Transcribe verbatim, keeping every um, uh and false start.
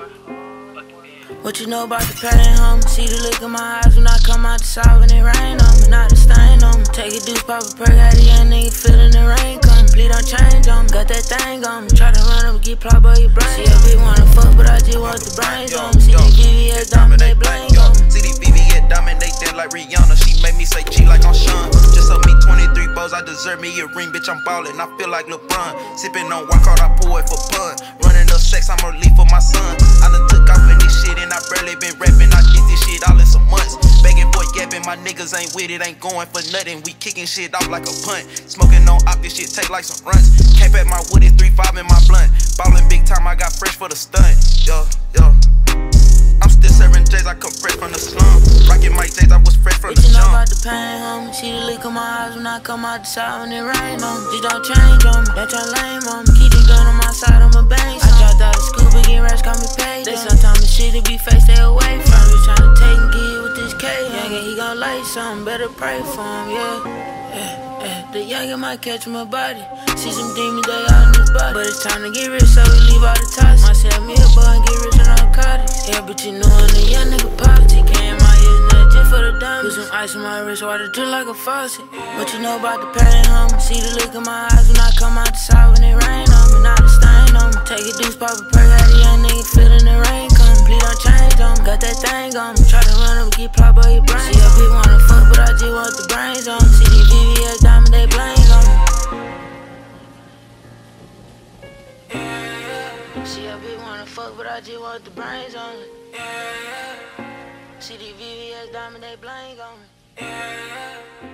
What you know about the pain, homie? See the look in my eyes when I come out the side when it rain on me, not the stain on me. Take a deuce, pop a perk, had a young nigga feeling the rain coming. Please don't change on me, got that thing on me. Try to run up, get plopped by your brain. See, I be wanna fuck, but I just want the brains on me. See the V V S dominate, blank on me. See the V V S dominate, then like Rihanna. She make me say G like I'm Sean. Just up me twenty-three bows, I deserve me a ring, bitch, I'm ballin'. I feel like LeBron. Sippin' on walk out, I pour it for fun. Running up sex, I'ma leave for my son. I done took off in this shit and I barely been rapping. I get this shit all in some months. Begging for yapping, my niggas ain't with it, ain't going for nothing. We kicking shit off like a punt. Smoking on op, this shit take like some runs. Cap at my wood, it's three five in my blunt. Ballin' big time, I got fresh for the stunt. Yo, yo. I'm still serving J's, I come fresh from the slum. Rockin' my J's, I was fresh from what the you know jump. about the pain, homie? See the look in my eyes when I come out the side when it rain on me. Just don't change on me, don't try lame on me. Keep the gun on my side, I'm a bang. I dropped out of school, but get rats got me paid. They sometimes the shit to be fake, stay away from. Just tryna take and get you with this K. Youngin', he gon' like something, better pray for him, yeah. Yeah, yeah. The youngin' might catch my body. See some demons, they all in his body. But it's time to get rich, so we leave all the toxic. Might sell me a boy and get rich on our cottage. Yeah, but you know I'm a young nigga pocket. T K in my ears, nothing just for the diamonds. Put some ice on my wrist, water just like a faucet. What you know about the pain, homie? See the look in my eyes when I come out the side when it rain on me, not a stain on me. Take a deuce, pop a perk, had a young nigga feeling the rain coming. Please don't change on me, got that thing on me. Try to run up, get plopped by your brain. See, I be wanna fuck, but I just want the brains on me. See the V V S dominate, blank on me. See, I be wanna fuck, but I just want the brains on it. See the V V S dominate, blank on me.